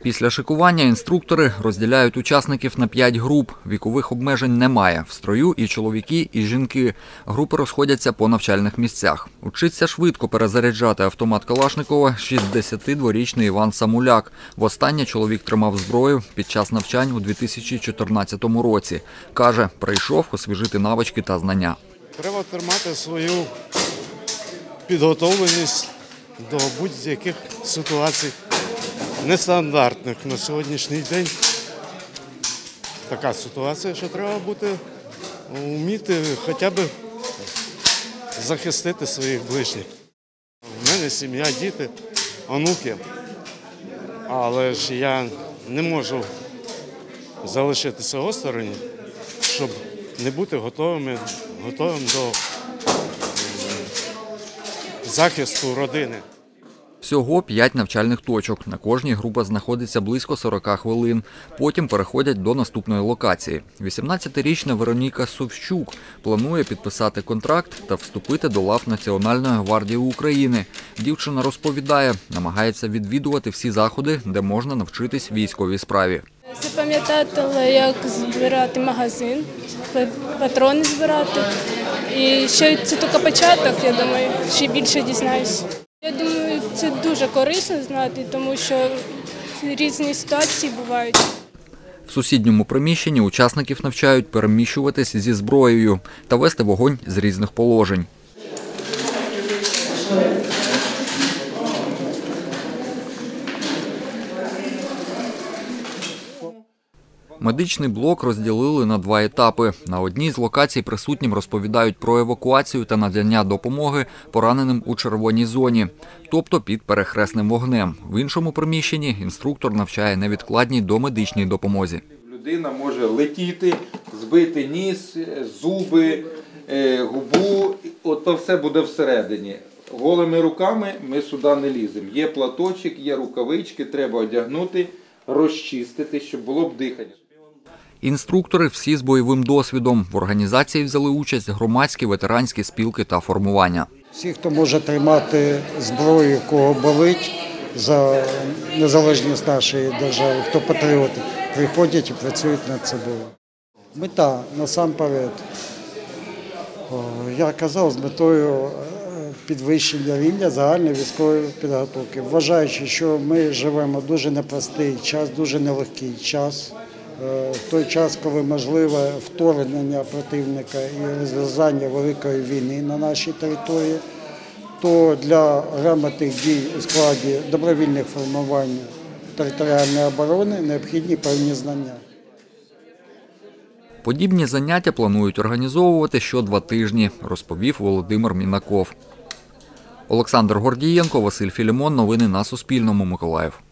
Після шикування інструктори розділяють учасників на 5 груп. Вікових обмежень немає. В строю і чоловіки, і жінки. Групи розходяться по навчальних місцях. Учиться швидко перезаряджати автомат Калашникова 62-річний Іван Самуляк. Востаннє чоловік тримав зброю під час навчань у 2014 році. Каже, прийшов освіжити навички та знання. Треба тримати свою підготовленість до будь-яких ситуацій нестандартних. На сьогоднішній день така ситуація, що треба вміти хоча б захистити своїх ближніх. У мене сім'я, діти, онуки, але ж я не можу залишитися осторонь, щоб не бути готовим до захисту родини. Всього 5 навчальних точок. На кожній група знаходиться близько 40 хвилин. Потім переходять до наступної локації. 18-річна Вероніка Совщук планує підписати контракт та вступити до лав Національної гвардії України. Дівчина розповідає, намагається відвідувати всі заходи, де можна навчитись військовій справі. Запам'ятала, як збирати магазин, патрони збирати. І ще це тільки початок, я думаю, ще більше дізнаюся. Я думаю, це дуже корисно знати, тому що різні ситуації бувають. В сусідньому приміщенні учасників навчають переміщуватись зі зброєю та вести вогонь з різних положень. Медичний блок розділили на 2 етапи. На одній з локацій присутнім розповідають про евакуацію та надання допомоги пораненим у червоній зоні, тобто під перехресним вогнем. В іншому приміщенні інструктор навчає невідкладній домедичній допомозі. Людина може летіти, збити ніс, зуби, губу, ото все буде всередині. Голими руками ми сюди не ліземо. Є платочок, є рукавички, треба одягнути, розчистити, щоб було б дихання. Інструктори всі з бойовим досвідом. В організації взяли участь громадські, ветеранські спілки та формування. Всі, хто може тримати зброю, кого болить за незалежність нашої держави, хто патріоти, приходять і працюють над собою. Мета насамперед, я казав, з метою підвищення рівня загальної військової підготовки. Вважаючи, що ми живемо дуже непростий час, дуже нелегкий час. В той час, коли можливе вторгнення противника і розв'язання великої війни на нашій території, то для грамотних дій у складі добровільних формувань територіальної оборони необхідні певні знання. Подібні заняття планують організовувати що 2 тижні, розповів Володимир Мінаков. Олександр Гордієнко, Василь Філімон. Новини на Суспільному. Миколаїв.